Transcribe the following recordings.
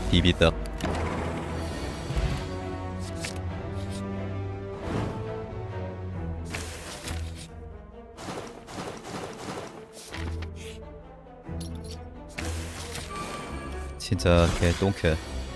비비딱. 진짜 개똥캐.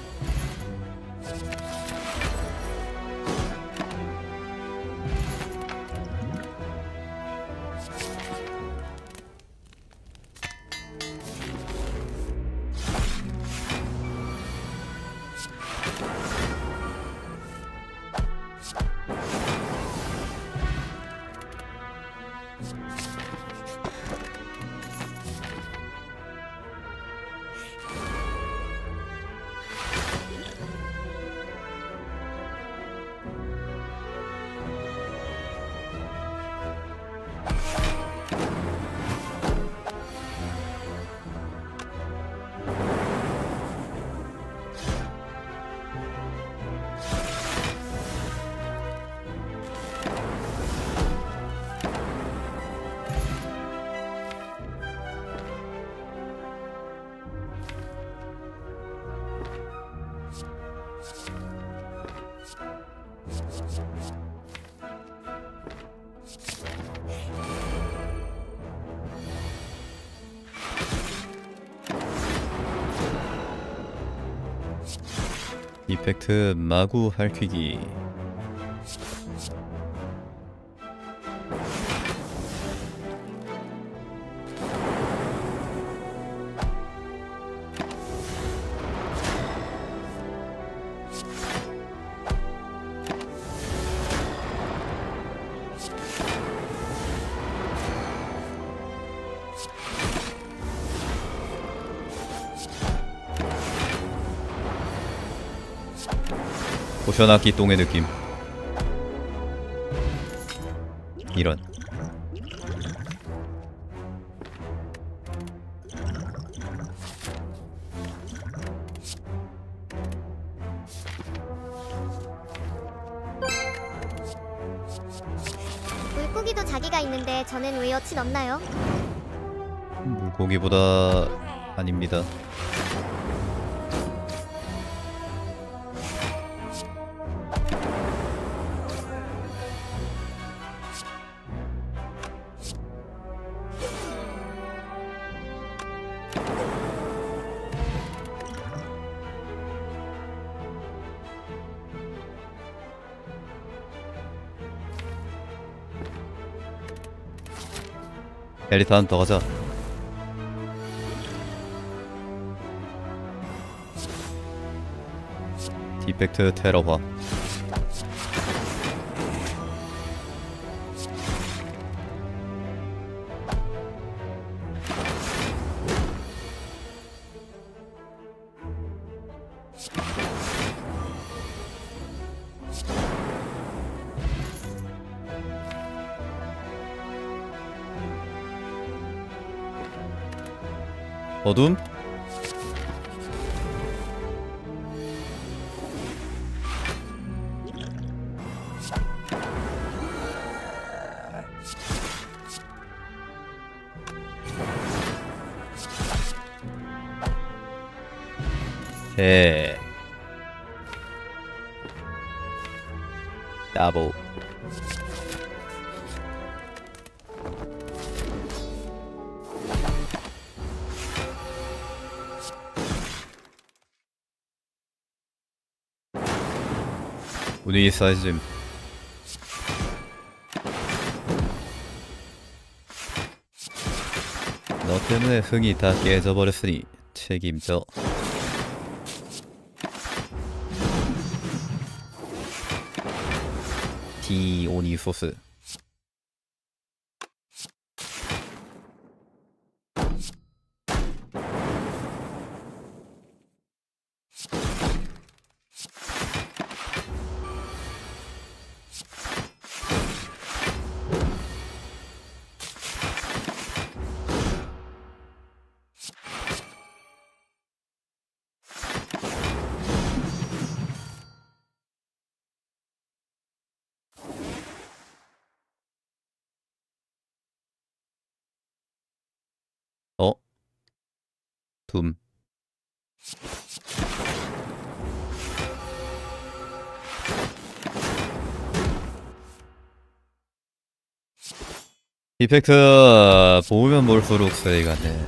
이펙트 마구 핥히기. 포션악기 똥의 느낌. 이런. 물고기도 자기가 있는데 저는 왜 여친 없나요? 물고기보다 아닙니다. 엘리탄 더 가자. 디펙트 테러화. 어둠? 에 따보. 분위기 사이즘. 너 때문에 흥이 다 깨져버렸으니 책임져. 디오니 소스. 둠. 이펙트 보면 볼수록 세이가 네.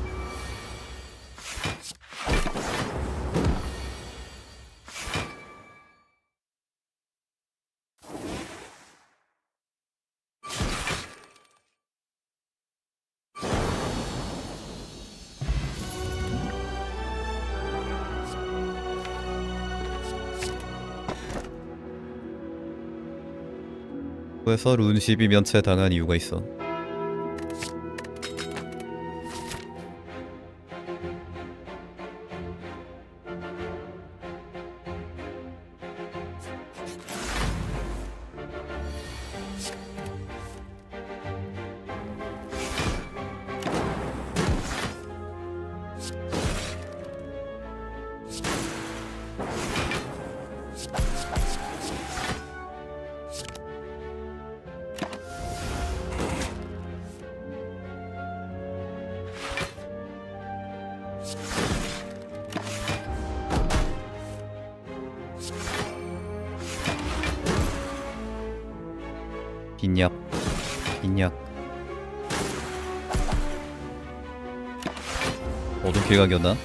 그래서 룬 12면체 당한 이유가 있어. 빈약 어둠 길각이었나?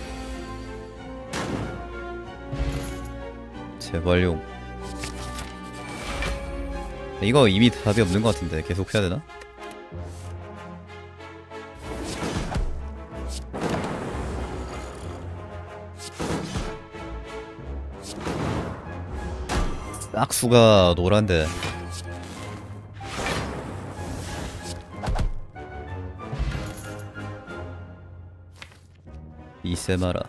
재활용. 이거 이미 답이 없는 것 같은데 계속 해야 되나? 싹수가 노란데. 이세마라.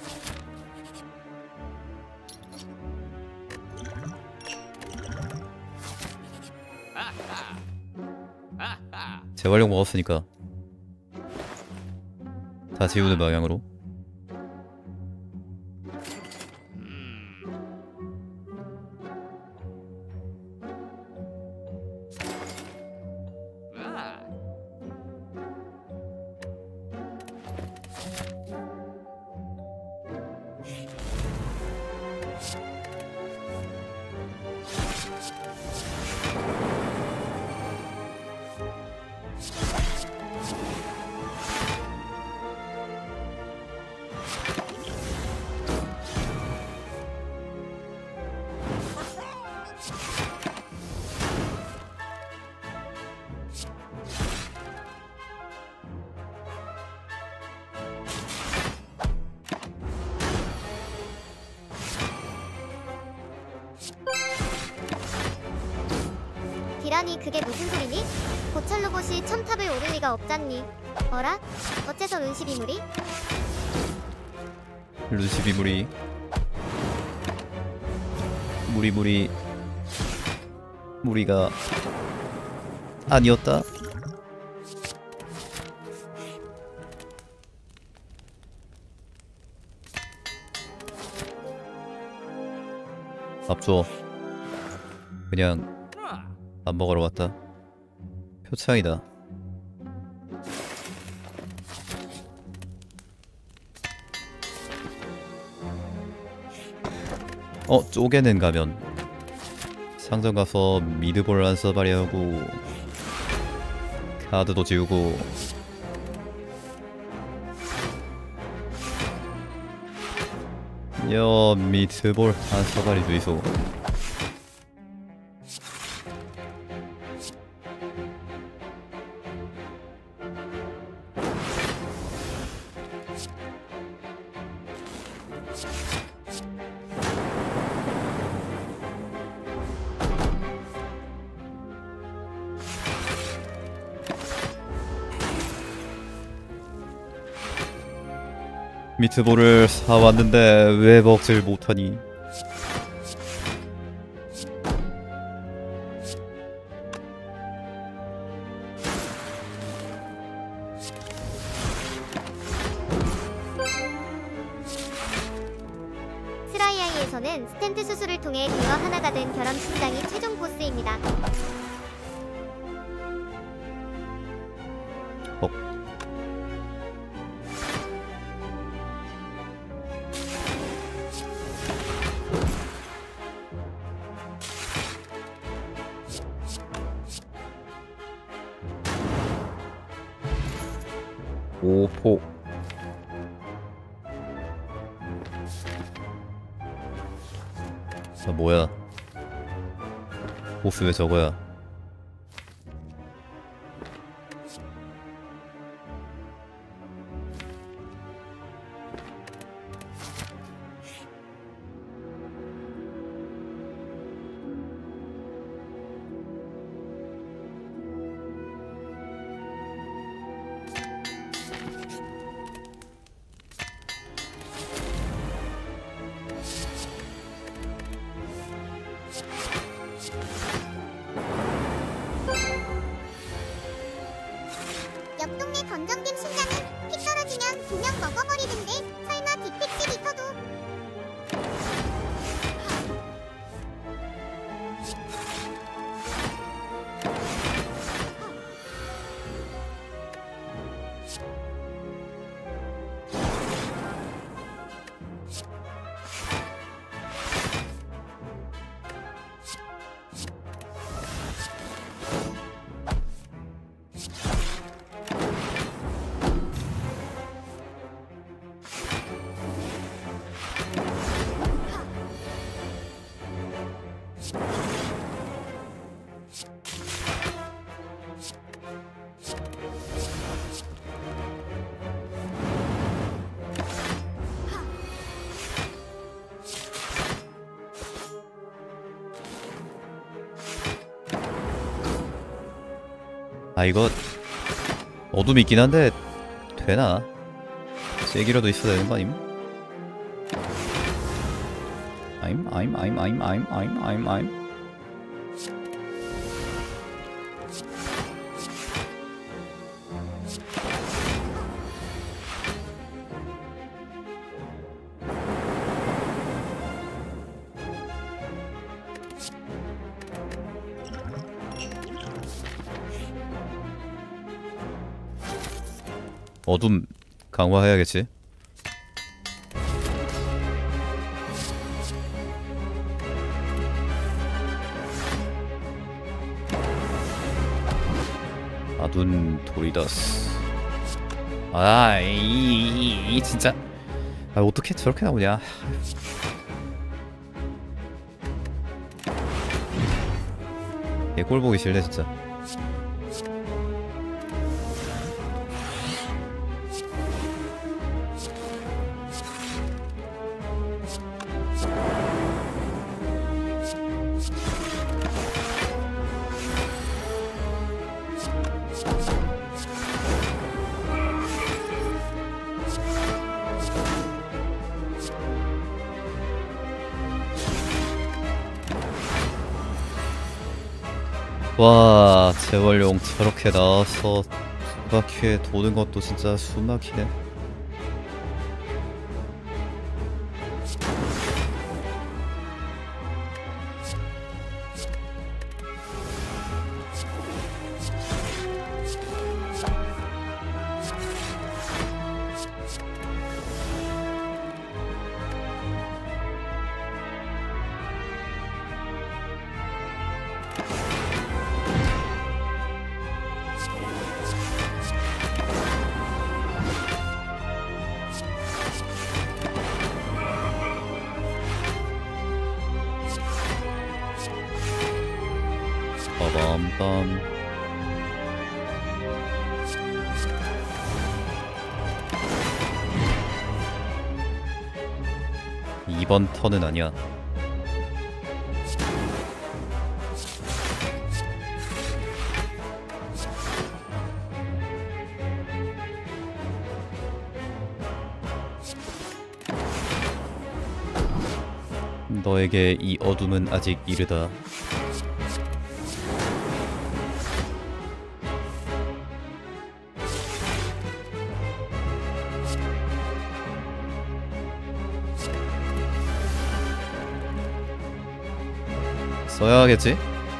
재활용 먹었으니까 다 지우는 방향으로. 디라니 그게 무슨 소리니? 고철 로봇이 첨탑을 오를 리가 없잖니. 어라? 어째서 룬12물이? 루시비 무리가 아니었다. 밥 줘. 그냥 밥 먹으러 왔다. 표창이다. 쪼개는 가면 상점 가서 미드볼 안 써바리 하고 카드도 지우고 미드볼 안 써바리 주이소. 미트볼을 사왔는데 왜 먹질 못하니? 스라이아이에서는 스텐트 수술을 통해 빙어 하나가 된 결함 심장이 최종 보스입니다. 오포. 아, 뭐야? 보스 왜 저거야? 옆 동네 건전김 신장은 피 떨어지면 2명 먹어버리던데 설마 빅픽스 리터도. 아 이거 어둠이 있긴 한데 되나? 세기라도 있어야 되는 거 아님? 아임. 어둠 강화해야겠지. 아둔 도리다스. 이 진짜. 아 어떻게 저렇게 나오냐. 얘 꼴 보기 싫네 진짜. 와 재활용 저렇게 나와서 숨막히게 도는 것도 진짜 숨막히네. 빠밤빰. 이번 턴은 아니야. 너에게 이 어둠은 아직 이르다. 써야 하겠지?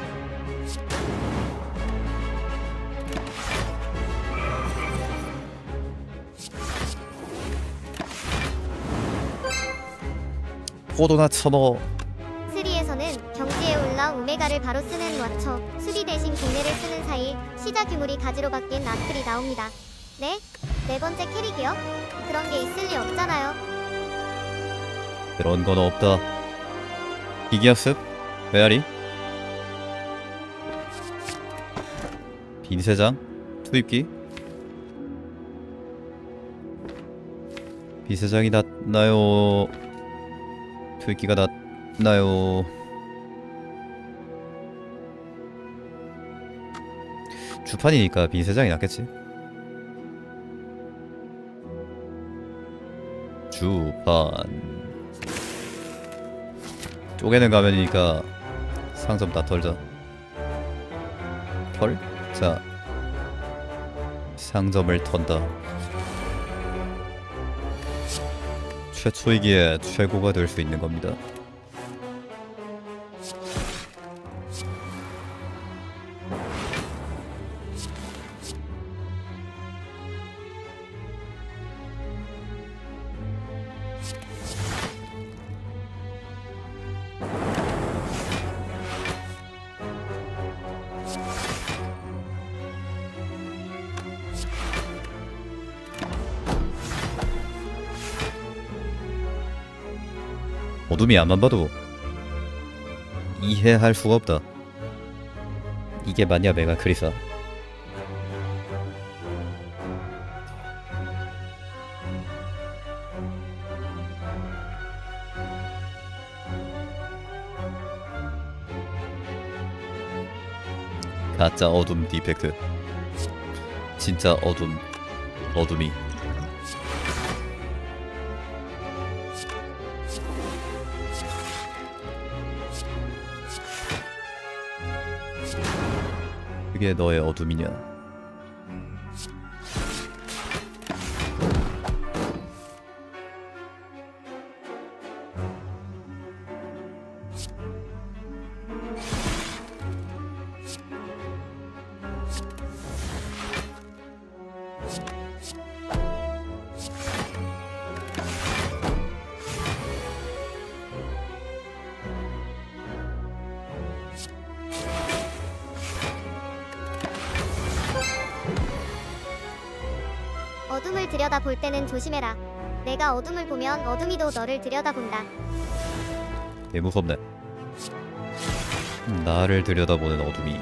포도나 쳐넣어. 3에서는 경지에 올라 오메가를 바로 쓰는 와처, 수비 대신 공례를 쓰는 사이 시작 유물이 가지로 바뀐 아클이 나옵니다. 네? 네 번째 캐릭이요? 그런 게 있을 리 없잖아요. 그런 건 없다. 기기학습? 메아리? 빈세장? 투입기? 빈세장이 낫나요? 투입기가 낫나요? 주판이니까 빈세장이 낫겠지. 주판 쪼개는 가면이니까 상점 다 털자. 털? 자, 상점을 턴다. 최초이기에 최고가 될 수 있는 겁니다. 어둠이 앞만 봐도 이해할 수가 없다. 이게 맞냐 메가 크리사. 가짜 어둠 디펙트. 진짜 어둠이. 그게 너의 어둠이냐? 어둠을 들여다볼 때는 조심해라. 내가 어둠을 보면 어둠이도 너를 들여다본다. 개 무섭네. 나를 들여다보는 어둠이.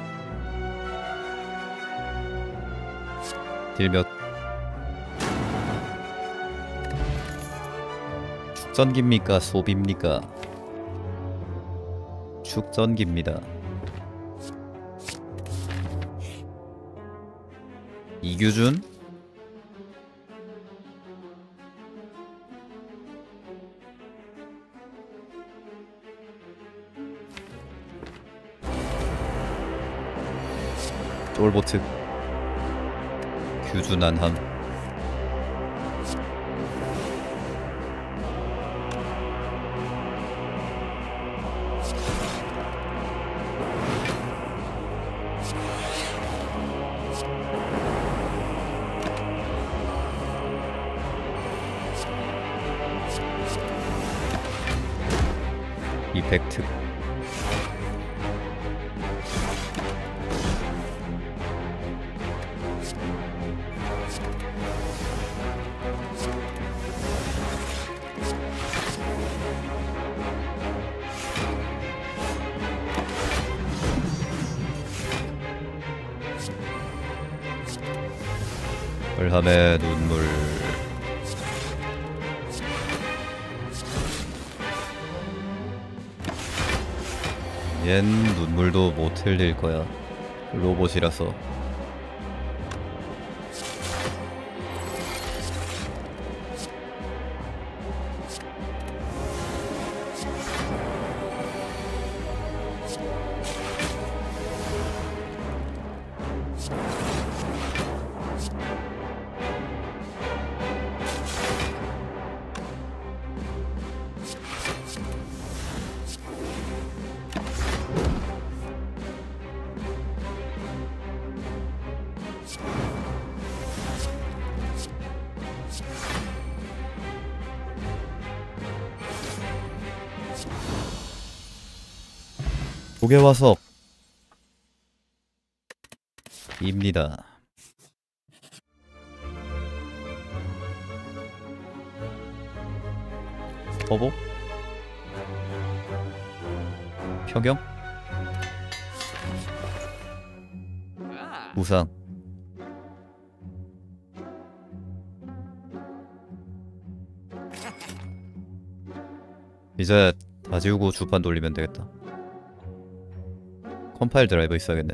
딜몇? 축전기입니까? 소비입니까? 축전기입니다. 이규준? 쫄보특 규준한함. 이펙트. 벌함의 눈물. 얜 눈물도 못 흘릴 거야. 로봇이라서. 고개화석 입니다. 터보? 평형? 우상. 이제 다 지우고 주판 돌리면 되겠다. 컴파일 드라이버 있어야겠네.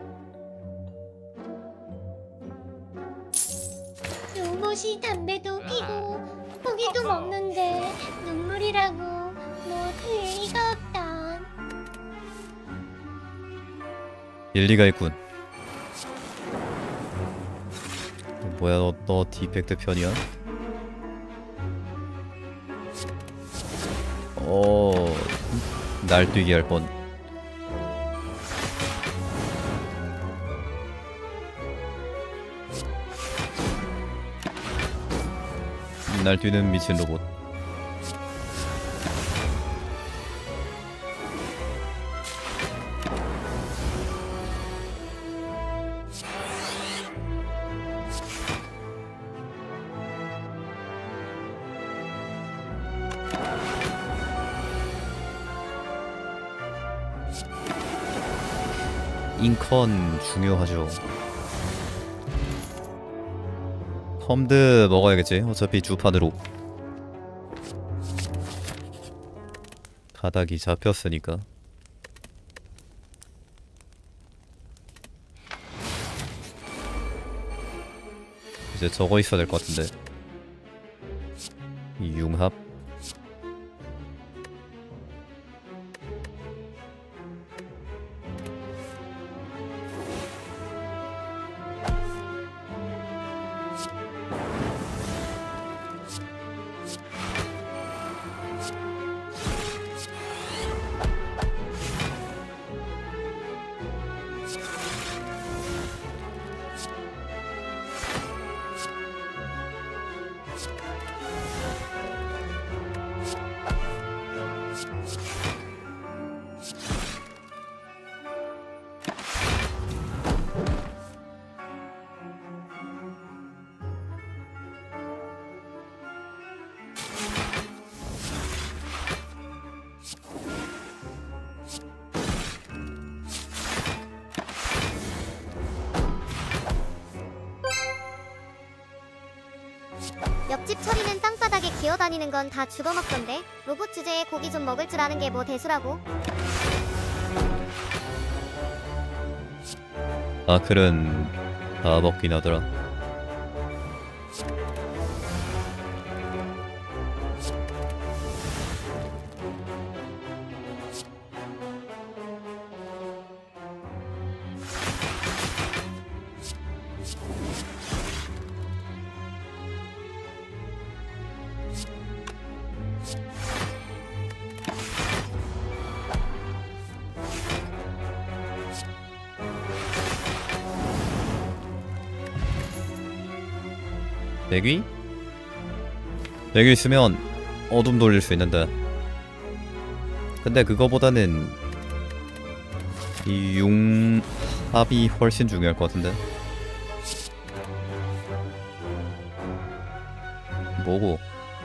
로봇이 담배도 피고 고기도 먹는데 눈물이라고 뭐 될 리가 없다. 일리가 있군. 뭐야, 너 디펙트 편이야? 날뛰기 할 뻔. 날뛰는 미친 로봇. 인컨 중요하죠. 컴드 먹어야겠지. 어차피 주판으로 가닥이 잡혔으니까. 이제 저거 있어야 될 것 같은데. 이 융합. 옆집 철이는 땅바닥에 기어다니는 건 다 죽어먹던데 로봇 주제에 고기 좀 먹을 줄 아는 게 뭐 대수라고. 아클은 다 먹긴 하더라. 대귀? 대귀 있으면 어둠 돌릴 수 있는데, 근데 그거보다는 이 융합이 훨씬 중요할 것 같은데. 뭐고?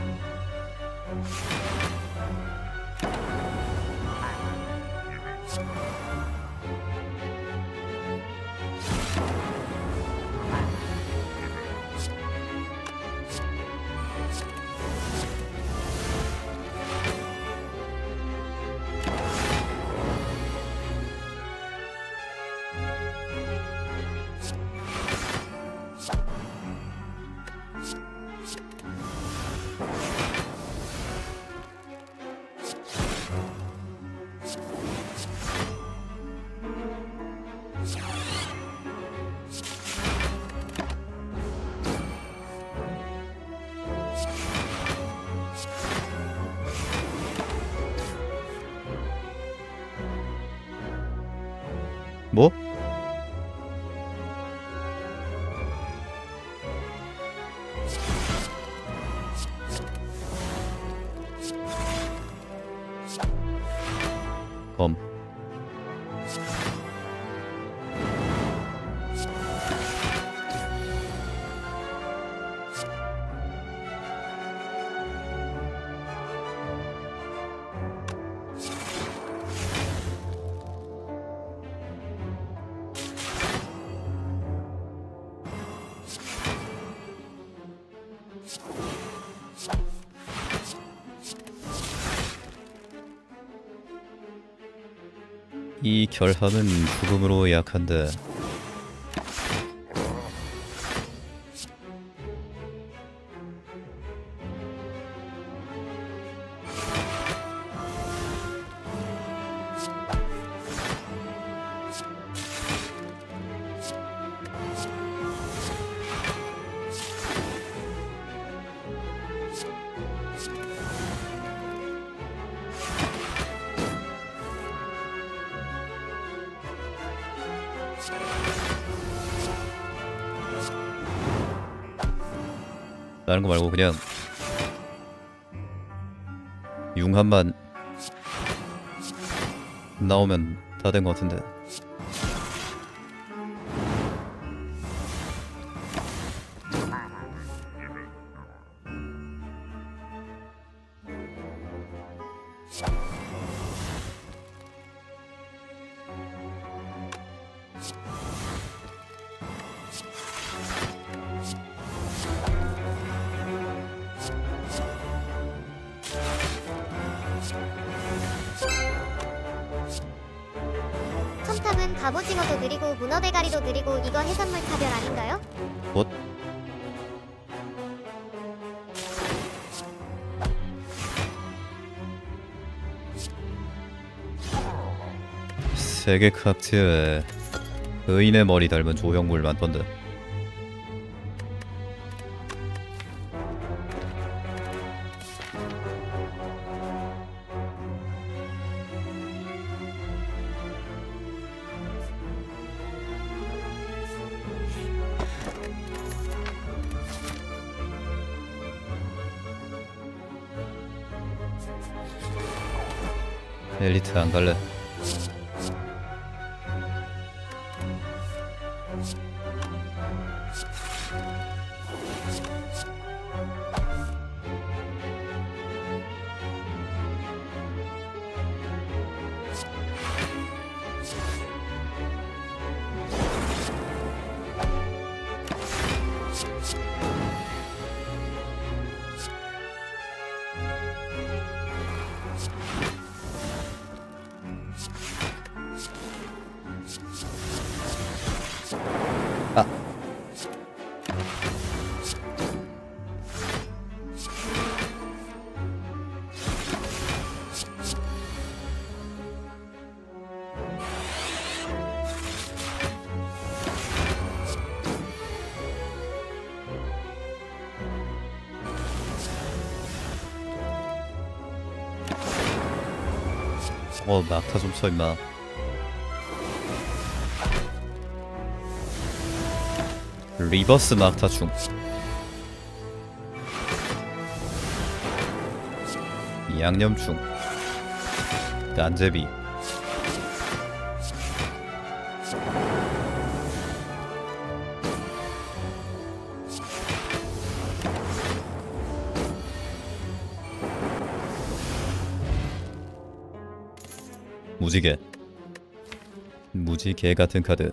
뭐? 검. 이 결함은 죽음으로 약한데. 다른 거 말고 그냥 융합만 나오면 다 된 거 같은데. 첨탑은 갑오징어도 느리고 문어대가리도 느리고 이거 해산물 차별 아닌가요? 뭐? 세계 카트에 의인의 머리 닮은 조형물 많던데. 엘리트 안 갈래. 아. 낙타 좀 쳐 임마. 리버스 낙타충. 양념충. 딴제비. 무지개. 무지개 같은 카드.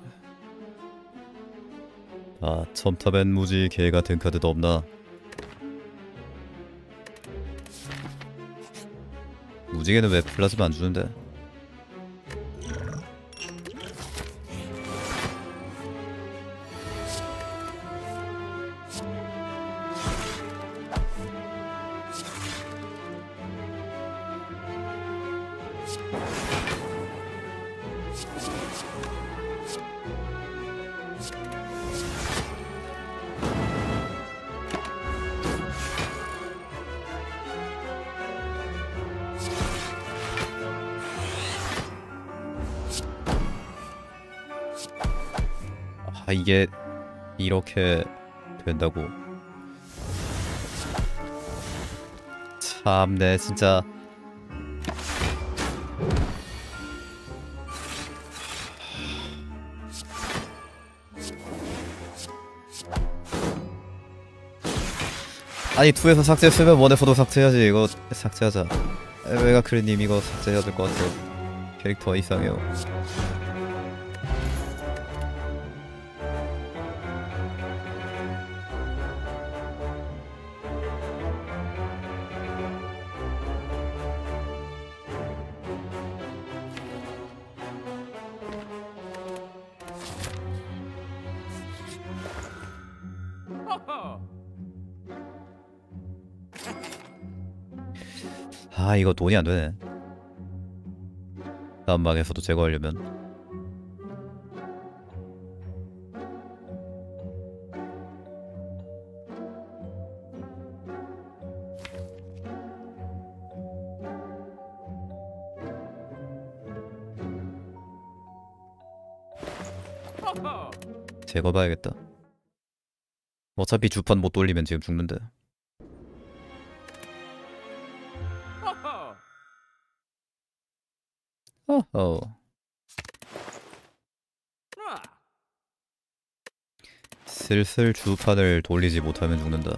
아, 첨탑엔 무지개 같은 카드도 없나? 무지개는 왜 플라즈마 안 주는데? 아, 이게 이렇게 된다고. 참네 진짜. 아니 2에서 삭제했으면 1에서도 삭제해야지. 이거 삭제하자. 메가크리님 이거 삭제해야 될 것 같아요. 캐릭터가 이상해요. 아 이거 돈이 안 되네. 다음 막에서도 제거하려면. 제거 봐야겠다. 어차피 주판 못 돌리면 지금 죽는데. 어허. 슬슬 주판을 돌리지 못하면 죽는다.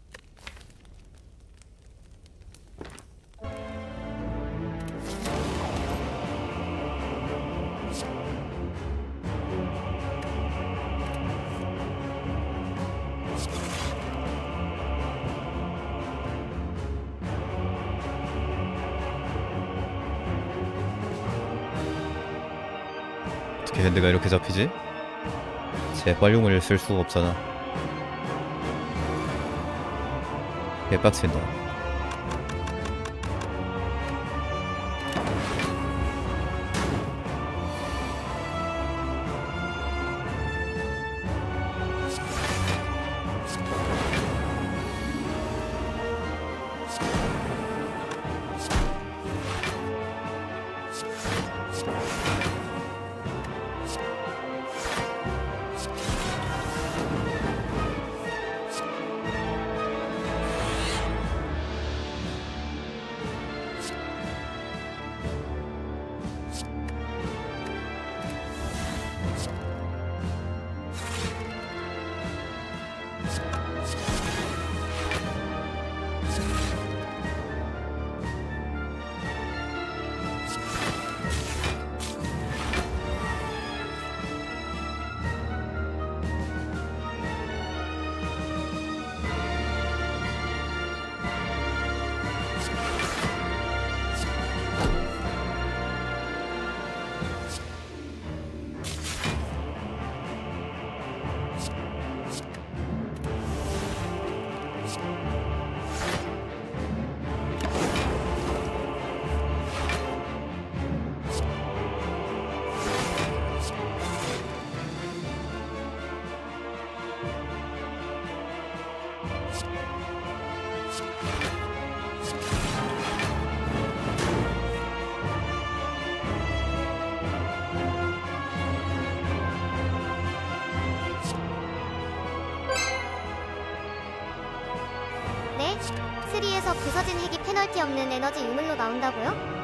어떻게 핸드가 이렇게 잡히지? 재활용을 쓸 수가 없잖아. 개빡친다. 네? 3에서 부서진 핵이 페널티 없는 에너지 유물로 나온다고요?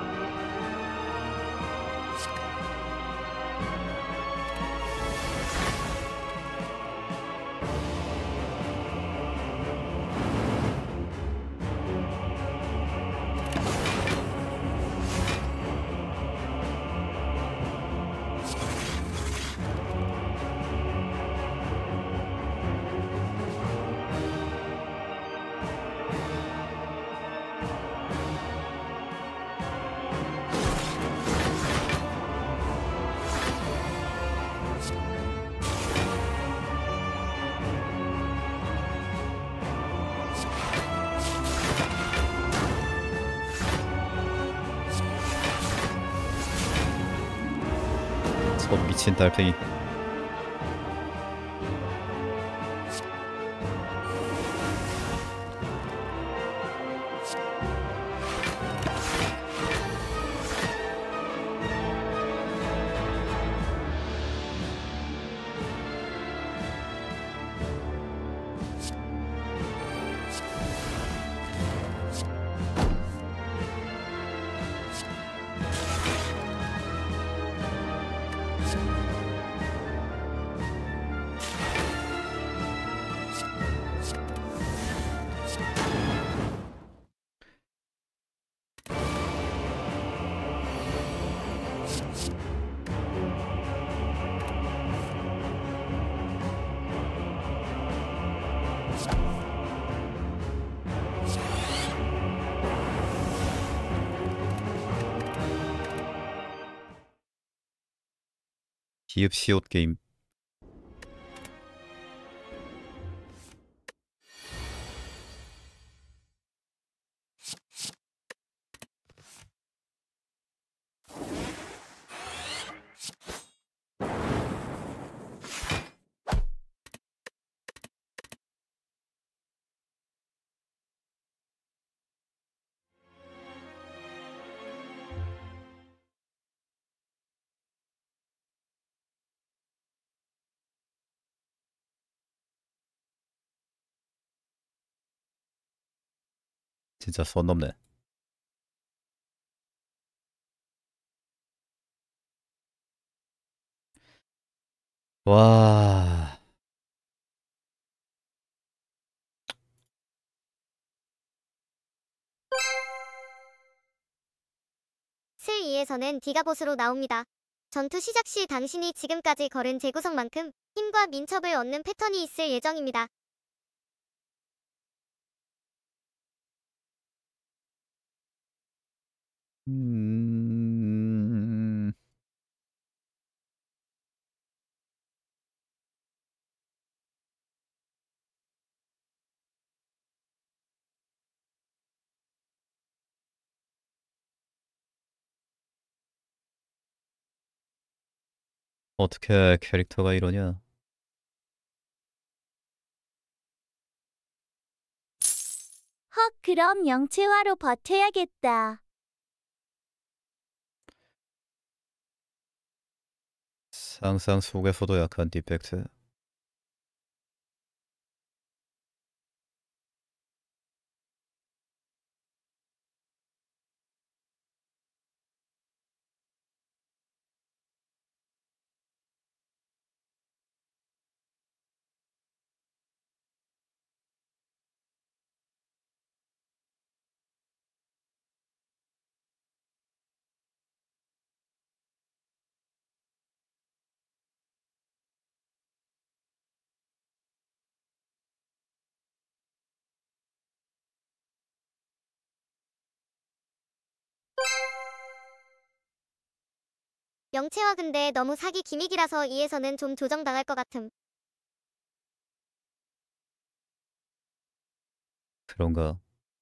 저 미친 달팽이. 기읍 시옷 게임. 진짜 선 넘네. 와. 슬 2에서는 D가 보스로 나옵니다. 전투 시작 시 당신이 지금까지 걸은 재구성만큼 힘과 민첩을 얻는 패턴이 있을 예정입니다. 음... 어떻게 캐릭터가 이러냐? 헉, 그럼 영체화로 버텨야겠다. 상상 속에서도 약한 디펙트. 영체화 근데 너무 사기 기믹이라서 2에서는 좀 조정당할 것 같음. 그런가?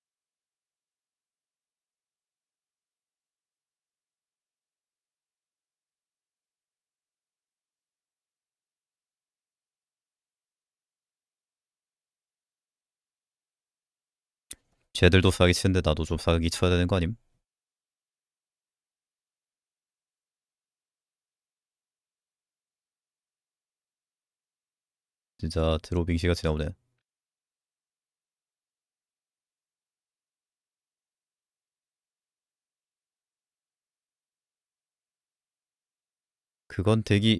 쟤들도 사기 치는데 나도 좀 사기 쳐야 되는 거 아님? 진짜 드로빙시 같이 나오네. 그건 대기.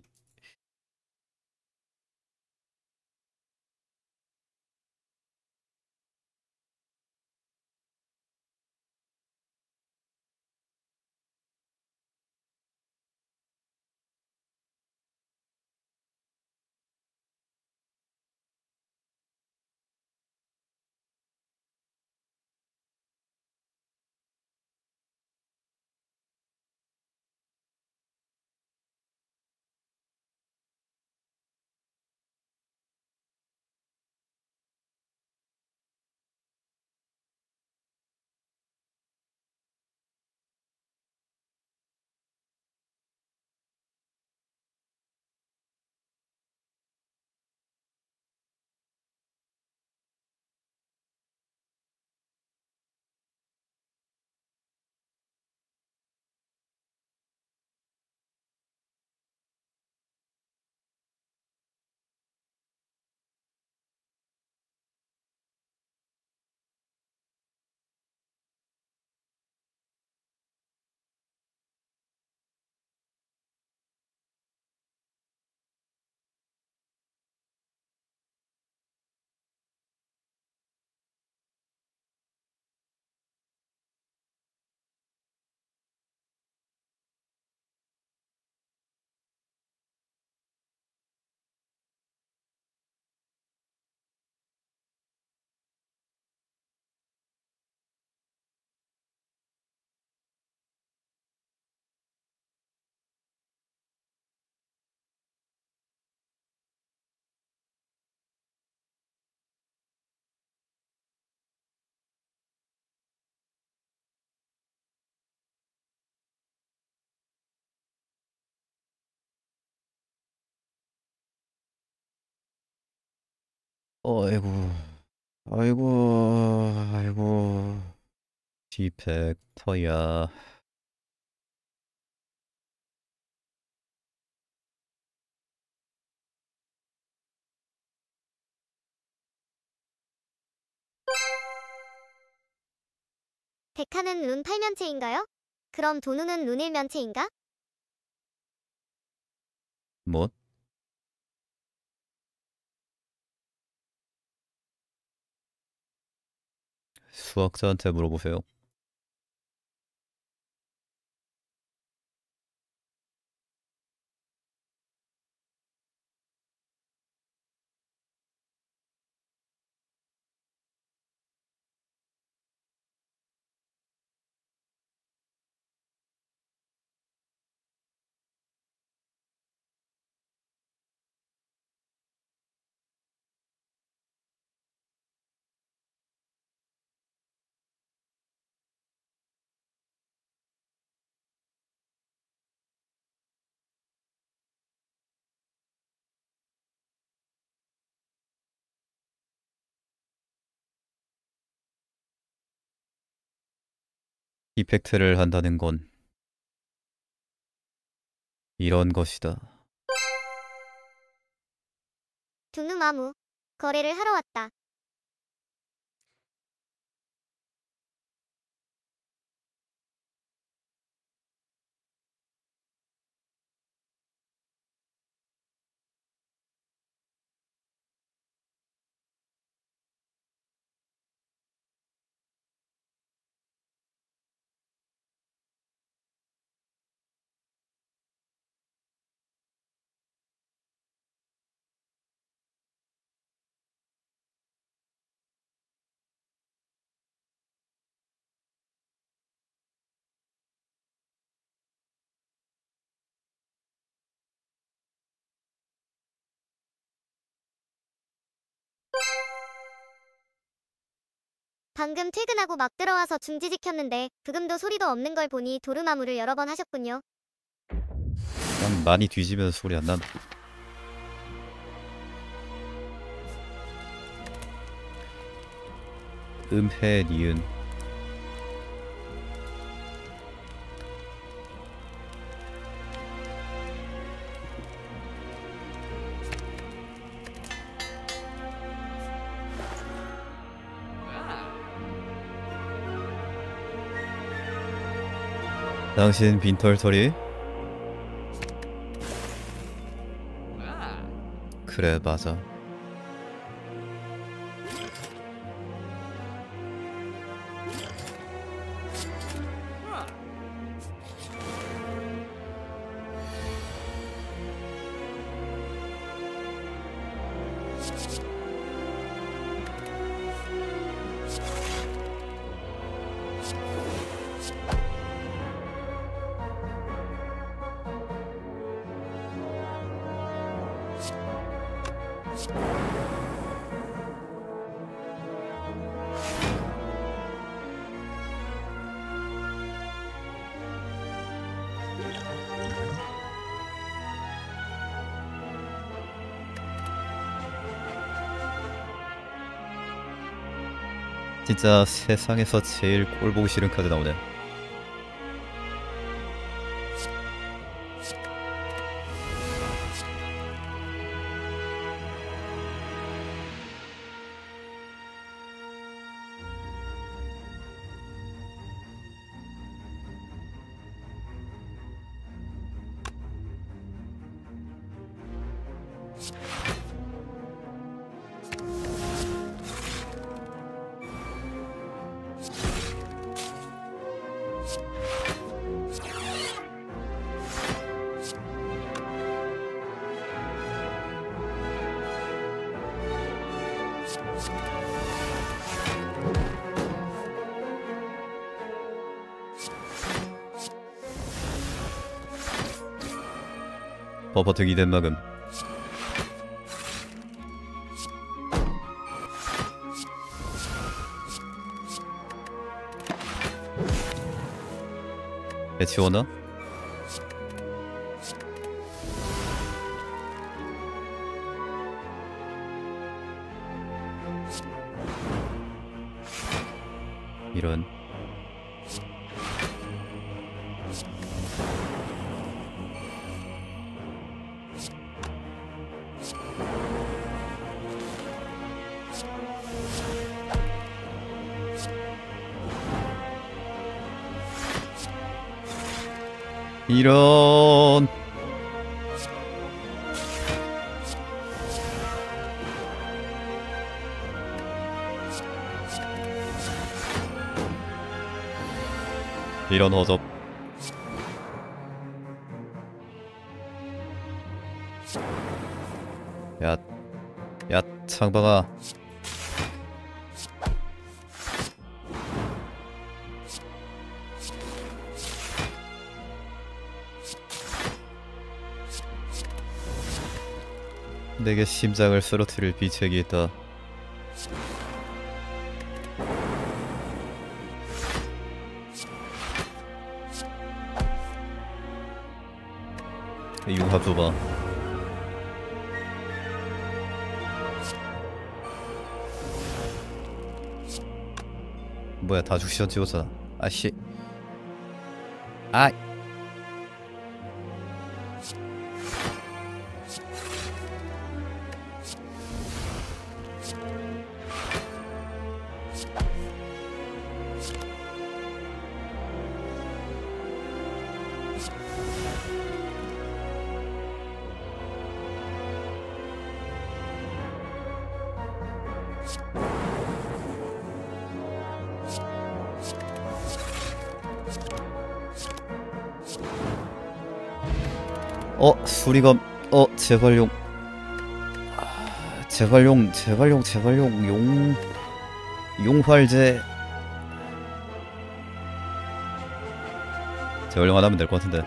어이구, 아이고, 아이고. 디펙터야. 백화는 룬 8면체인가요? 그럼 도누는 룬 1면체인가? 뭐? 수학자한테 물어보세요. 이펙트를 한다는 건 이런 것이다. 두누마무. 거래를 하러 왔다. 방금 퇴근하고 막 들어와서 중지 지켰는데 부금도 소리도 없는 걸 보니 도르마무를 여러 번 하셨군요. 그냥 많이 뒤지면서 소리 안 난다. 음해 니은. 당신 빈털터리? 그래 맞아. 진짜 세상에서 제일 꼴 보기 싫은 카드 나오네. 버퍼트 2덴 막음. 배치워너? 이런. 이런. 이런 허접. 야, 야, 창방아. 내게 심장을 쓰러뜨릴 비책이 있다. 융합 줘봐. 뭐야, 다 죽시전 찍었잖아. 아씨. 아. 수리검. 재활용. 재활용. 용활제. 재활용 안 하면 될 것 같은데.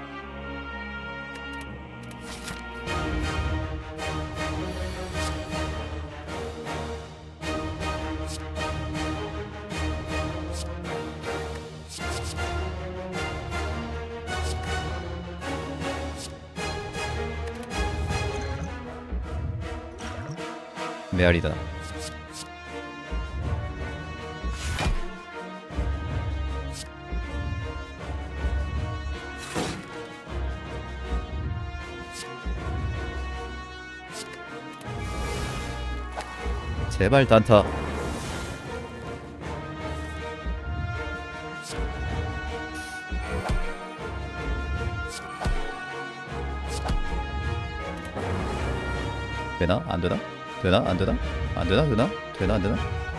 메아리다. 제발 단타. 되나? 안 되나? 되나? 안 되나? 안 되나? 되나? 되나? 안 되나?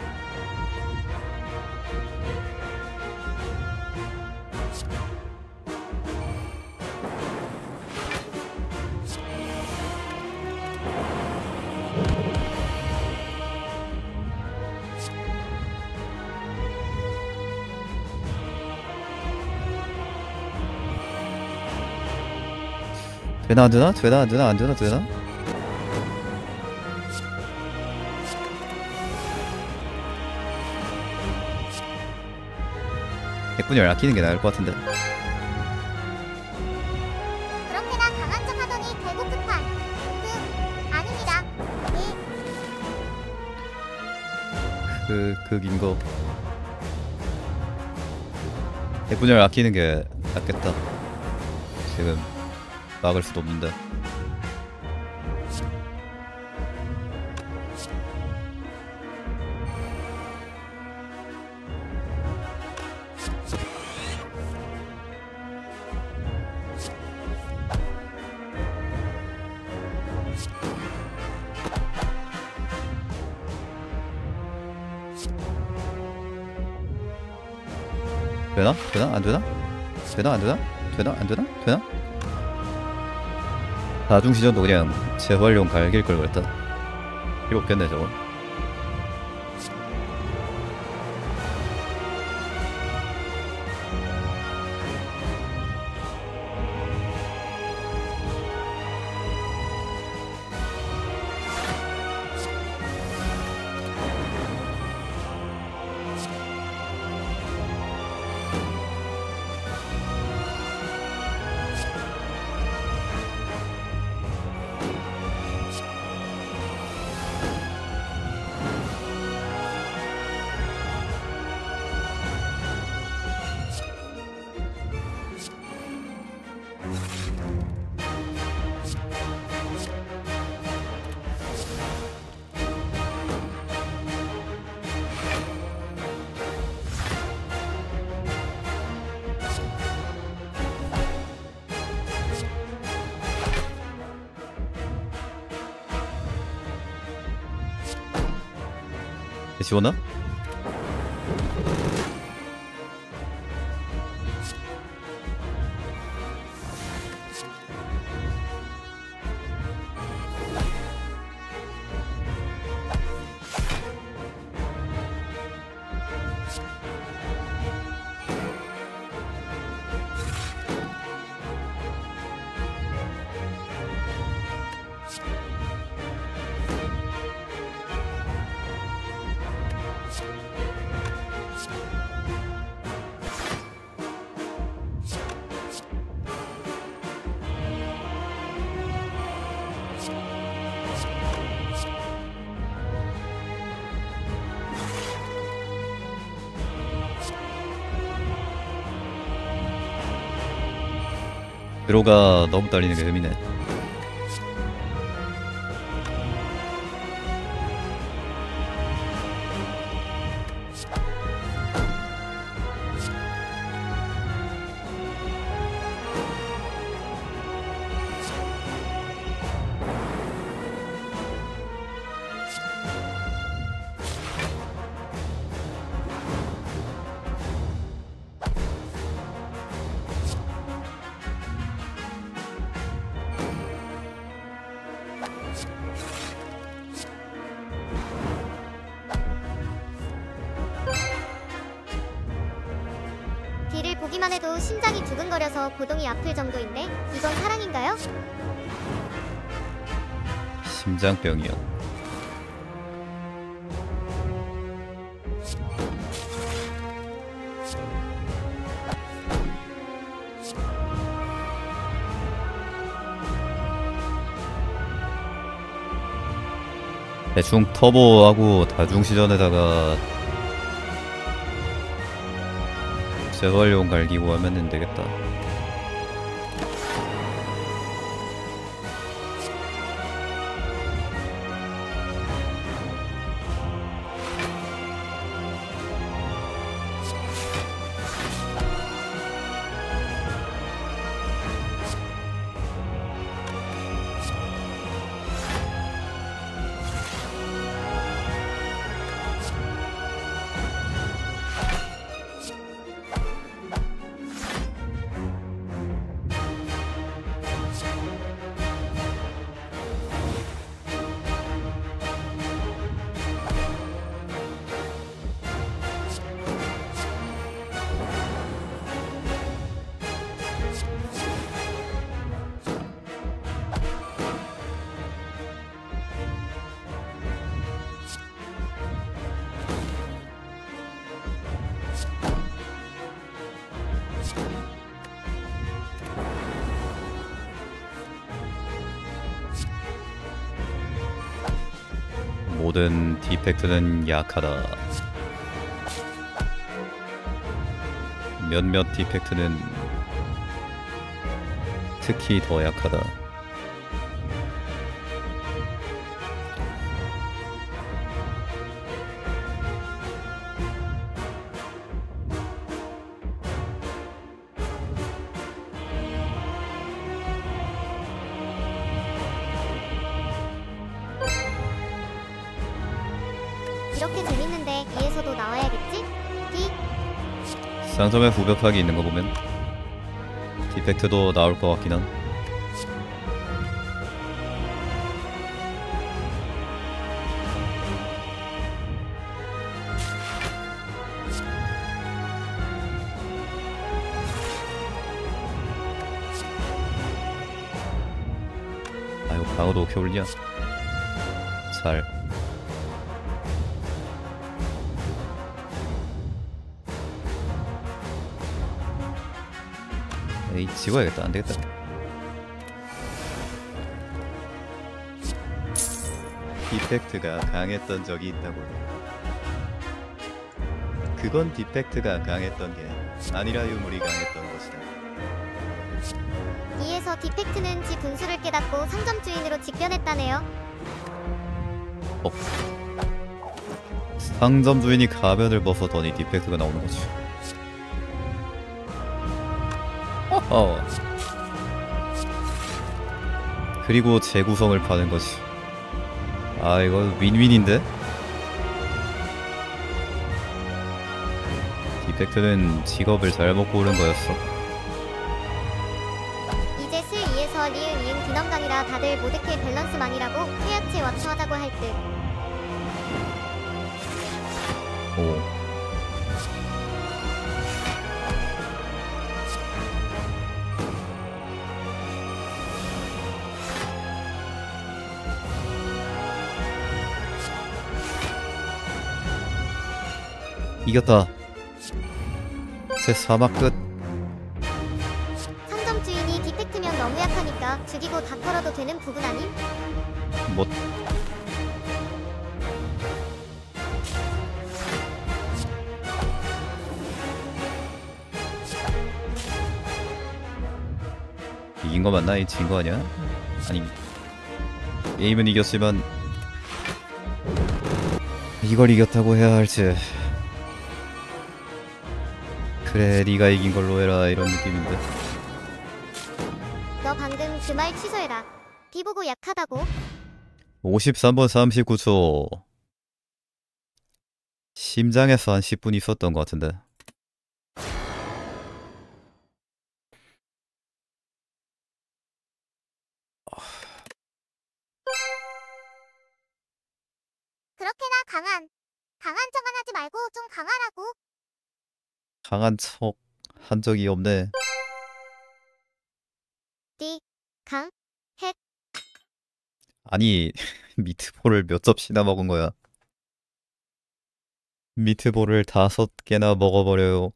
되나? 안 되나? 되나? 안 되나? 안 되나? 되나? 핵분열 아끼는 게 나을 것 같은데. 그렇게나 강한 척 하더니 결국 급한. 아닙니다. 긴 거. 핵분열 아끼는 게 낫겠다. 지금 막을 수도 없는데. 되나? 되나? 안 되나? 되나? 안 되나? 되나? 안 되나? 되나? 다중시전도 그냥 재활용 갈길 걸 그랬다. 필요 없겠네 저거. 지웠나? 드로가 너무 딸리는 게 재미네. 뒤를 보기만 해도 심장이 두근거려서 고동이 아플 정도인데 이건 사랑인가요? 심장병이요. 대충 터보하고 다중시전에다가 재활용 갈기고 하면 되겠다. 모든 디펙트는 약하다. 몇몇 디펙트는 특히 더 약하다. 이렇게 재밌는데 D에서도 나와야겠지? D? 상점에 후벼파기 있는 거 보면 디펙트도 나올 것 같긴 한. 아이고 방어도 어떻게 올리냐. 잘. 에이 지워야겠다. 안되겠다. 디펙트가 강했던 적이 있다고. 그건 디펙트가 강했던 게 아니라 유물이 강했던 것이다. D에서 디펙트는 지 분수를 깨닫고 상점 주인으로 직변했다네요. 상점 주인이 가면을 벗어더니 디펙트가 나오는 거지. 그리고 재구성을 파는 거지. 아 이거 윈윈인데? 디펙트는 직업을 잘못 고른 거였어. 이제 슬 2에서 리을 이응 디넘강이라 다들 모드캐 밸런스 망이라고 퇴약체 왁처하자고 할 듯. 오. 이겼다. 제 사막 끝. 상점 주인이 디펙트면 너무 약하니까 죽이고 다 털어도 되는 부분 아님? 뭐 이긴 거 맞나? 진 거 아니야? 아니 게임은 이겼지만 이걸 이겼다고 해야 할지. 그래 네가 이긴 걸로 해라 이런 느낌인데. 너 방금 그 말 취소해라. 비보고 약하다고? 53번 39초. 심장에서 한 10분 있었던 것 같은데. 그렇게나 강한 척은 하지 말고 좀 강하라고. 강한 척 한 적이 없네. 강? 아니 미트볼을 몇 접시나 먹은 거야. 미트볼을 5개나 먹어버려요.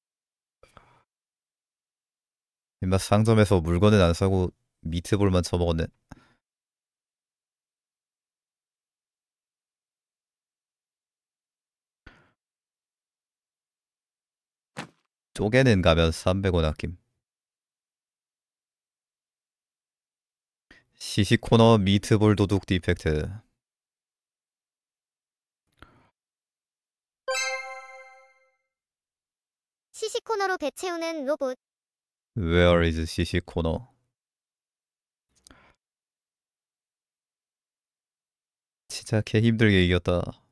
임마 상점에서 물건은 안 사고 미트볼만 처먹었네. 쪼개는 가면 300원 아낌. 시시코너 미트볼 도둑 디펙트. 시시 코너로 배 채우는 로봇. Where is 시시코너? 진짜 개 힘들게 이겼다.